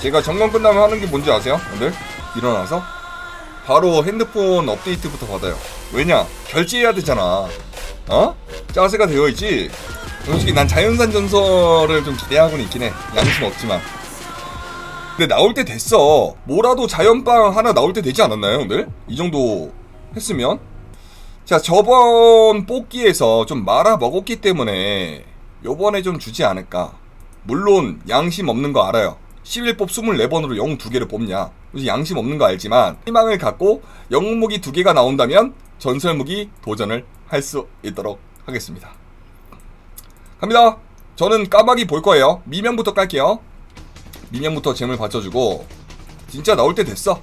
제가 점검 끝나면 하는 게 뭔지 아세요? 오늘 일어나서 바로 핸드폰 업데이트부터 받아요. 왜냐? 결제해야 되잖아. 어? 짜세가 되어있지. 솔직히 난 자연산 전설을 좀 기대하고는 있긴 해. 양심 없지만. 근데 나올 때 됐어. 뭐라도 자연빵 하나 나올 때 되지 않았나요 오늘? 이 정도 했으면. 자, 저번 뽑기에서 좀 말아 먹었기 때문에 요번에 좀 주지 않을까. 물론 양심 없는 거 알아요. 11뽑 24번으로 영웅 2개를 뽑냐. 양심 없는 거 알지만 희망을 갖고 영웅 무기 2개가 나온다면 전설 무기 도전을 할 수 있도록 하겠습니다. 갑니다. 저는 까마귀 볼 거예요. 미명부터 깔게요. 미명부터 잼을 받쳐주고 진짜 나올 때 됐어.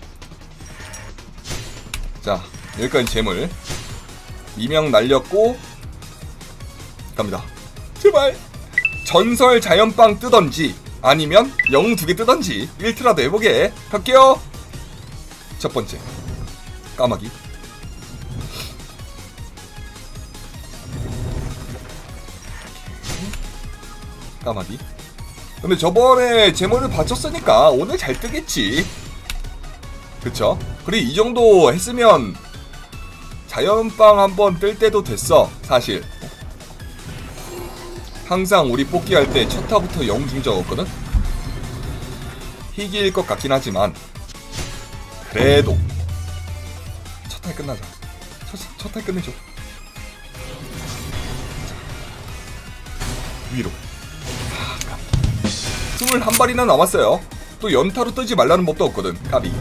자, 여기까지 잼을. 미명 날렸고 갑니다. 제발 전설 자연빵 뜨던지 아니면 영웅 2개 뜨던지 1트라도 해보게. 갈게요. 첫 번째 까마귀. 까마귀. 근데 저번에 제모를 받쳤으니까 오늘 잘 뜨겠지. 그쵸? 그리고 이 정도 했으면 자연빵 한번 뜰 때도 됐어. 사실 항상 우리 뽑기 할 때 첫 타부터 영웅 준 적 없거든? 희귀일 것 같긴 하지만 그래도 첫 탈 끝나자. 첫 탈 끝내줘. 자, 위로 21발이나 남았어요. 또 연타로 뜨지 말라는 법도 없거든. 까비.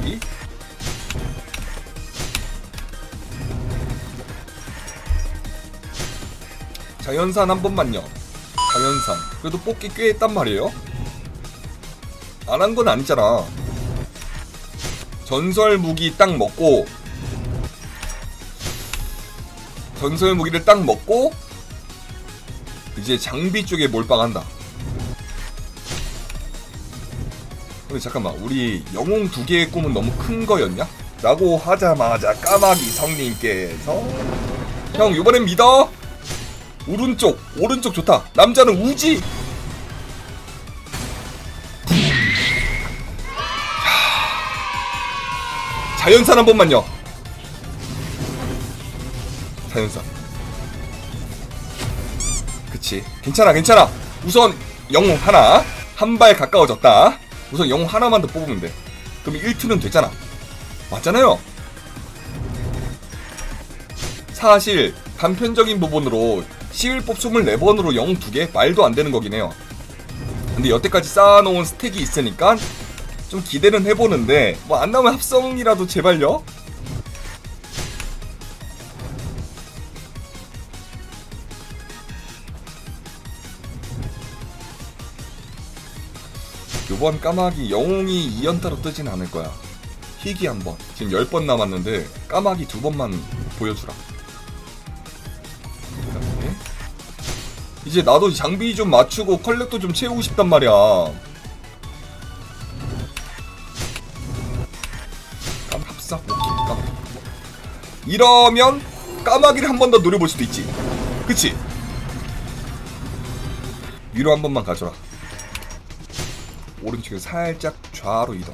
자연산 한 번만요. 자연산. 그래도 뽑기 꽤 했단 말이에요. 안 한 건 아니잖아. 전설 무기 딱 먹고 전설 무기를 딱 먹고 이제 장비 쪽에 몰빵한다. 근데 잠깐만, 우리 영웅 2개의 꿈은 너무 큰 거였냐? 라고 하자마자 까마귀 성님께서 형 이번엔 믿어. 오른쪽 좋다. 남자는 우지. 자연산 한 번만요. 자연산. 그치, 괜찮아. 우선 영웅 하나. 한 발 가까워졌다. 우선 영웅 하나만 더 뽑으면 돼. 그럼 1트는 되잖아. 맞잖아요. 사실 단편적인 부분으로 11뽑 24번으로 영웅 2개? 말도 안 되는 거긴 해요. 근데 여태까지 쌓아놓은 스택이 있으니까 좀 기대는 해보는데 뭐 안 나오면 합성이라도 제발요. 요번 까마귀 영웅이 2연타로 뜨진 않을 거야. 희귀 한번. 지금 10번 남았는데 까마귀 2번만 보여주라. 그다음에 이제 나도 장비 좀 맞추고 컬렉도 좀 채우고 싶단 말이야. 합사? 오케이, 까마귀. 이러면 까마귀를 한 번 더 노려볼 수도 있지. 그치? 위로 한 번만 가져라. 오른쪽에 살짝 좌로 이동.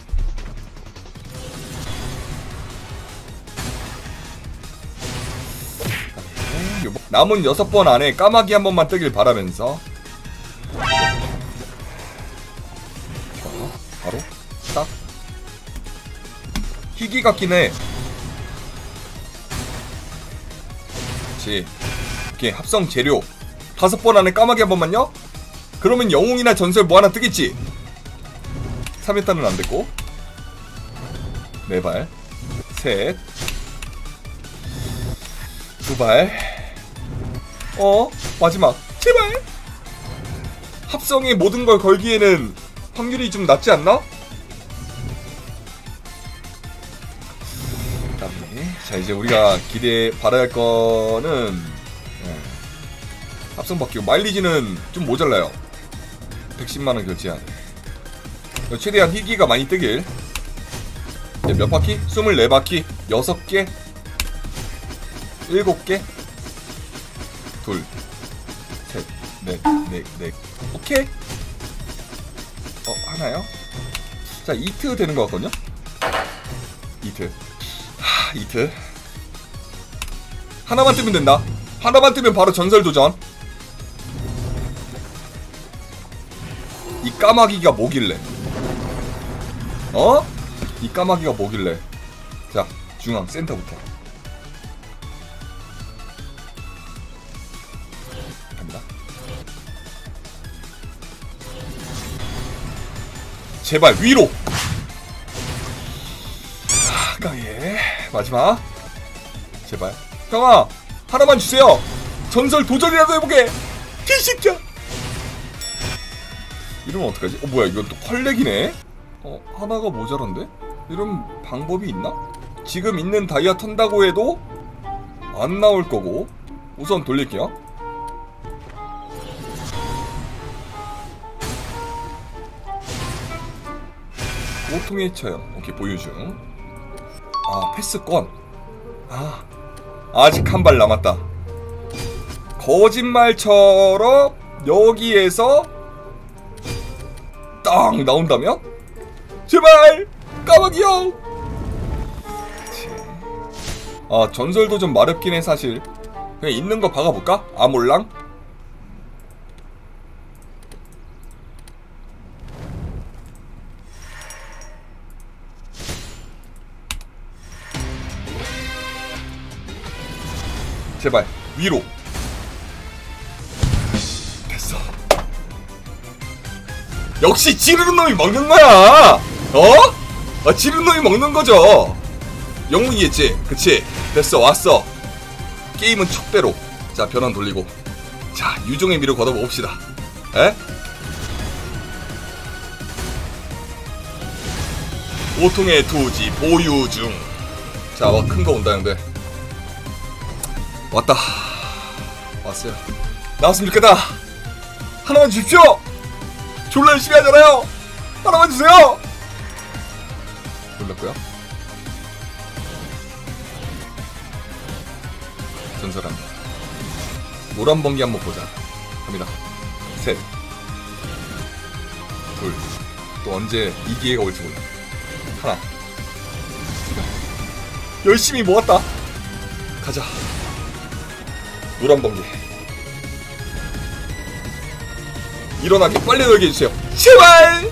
남은 6번 안에 까마귀 한 번만 뜨길 바라면서 바로 딱 희귀 같긴 해. 그치. 오케이, 합성 재료 5번 안에 까마귀 한 번만요? 그러면 영웅이나 전설 뭐 하나 뜨겠지? 3회탄은 안 됐고 4발 셋 2발 마지막 제발! 합성에 모든 걸 걸기에는 확률이 좀 낮지 않나? 자, 이제 우리가 바라야 할 거는 합성 바뀌고 마일리지는 좀 모자라요. 110만원 결제해야 돼. 최대한 희귀가 많이 뜨길. 몇 바퀴? 24바퀴 6개 7개 둘 셋 넷 오케이. 하나요? 자, 이트 되는 것 같거든요. 이트. 이트. 하나만 뜨면 된다. 하나만 뜨면 바로 전설 도전. 이 까마귀가 뭐길래? 어? 이 까마귀가 뭐길래? 자, 중앙 센터부터 갑니다. 제발 위로. 까예 마지막. 제발 형아 하나만 주세요. 전설 도전이라도 해보게. 개새끼야. 이러면 어떡하지? 뭐야 이건 또 펄렉이네. 하나가 모자란데? 이런 방법이 있나? 지금 있는 다이아 턴다고 해도 안 나올 거고. 우선 돌릴게요. 보통의 쳐요. 오케이, 보유 중. 패스권. 아직 한 발 남았다. 거짓말처럼 여기에서 딱 나온다면? 제발! 까마귀 형! 전설도 좀 마렵긴 해 사실. 그냥 있는 거 박아볼까? 아몰랑? 제발 위로. 됐어. 역시 지르는 놈이 먹는 거야. 지르는 놈이 먹는 거죠. 영웅이겠지. 그치. 됐어. 왔어. 게임은 촉대로. 자, 변환 돌리고. 자, 유종의 미로 걷어봅시다. 에? 보통의 투지 보유 중. 자, 큰 거 온다 형들. 왔다. 왔어요. 나왔으면 좋겠다. 하나만 주십시오. 졸라 열심히 하잖아요. 하나만 주세요. 놀랐고요. 전설합니다. 노란 번개 한번 보자. 갑니다. 셋, 둘. 또 언제 이 기회가 올지 몰라. 하나. 열심히 모았다. 가자. 노란 번개. 일어나게 빨리 놀게 해주세요. 제발!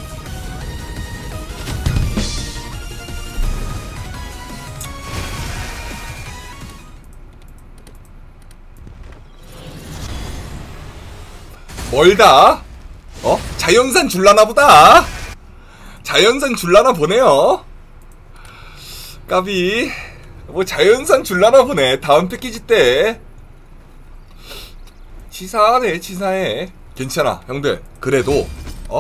멀다. 자연산 줄라나 보다. 자연산 줄라나 보네요. 까비. 뭐 자연산 줄라나 보네. 다음 패키지 때. 치사하네, 치사해. 괜찮아, 형들. 그래도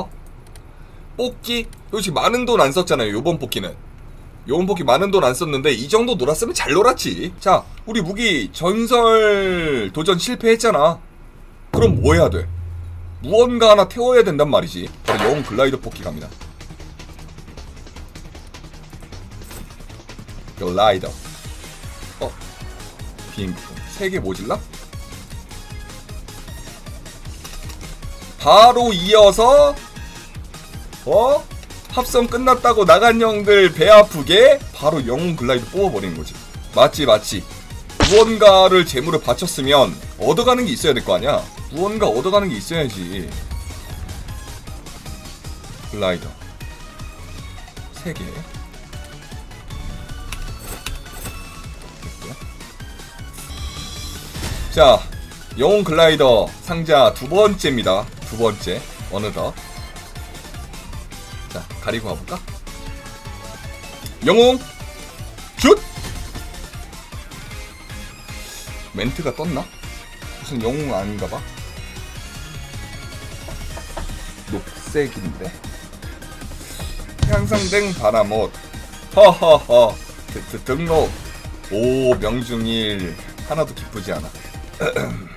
뽑기 솔직히 많은 돈 안 썼잖아요. 요번 뽑기는. 요번 뽑기 많은 돈 안 썼는데 이 정도 놀았으면 잘 놀았지. 자, 우리 무기 전설 도전 실패했잖아. 그럼 뭐 해야 돼? 무언가 하나 태워야 된단 말이지. 바로 영웅 글라이더 뽑기 갑니다. 글라이더. 비행기 3개 모질라? 바로 이어서 합성 끝났다고 나간 형들 배 아프게 바로 영웅 글라이드 뽑아버리는 거지. 맞지. 무언가를 재물을 바쳤으면 얻어가는 게 있어야 될 거 아니야. 무언가 얻어가는 게 있어야지. 글라이더 3개. 자, 영웅 글라이더 상자 2번째입니다. 2번째. 어느덧. 자, 가리고 가볼까? 영웅 슛! 멘트가 떴나? 무슨 영웅 아닌가봐. 녹색인데 향상된 바람옷. 허허허. 등록. 오, 명중일. 하나도 기쁘지 않아.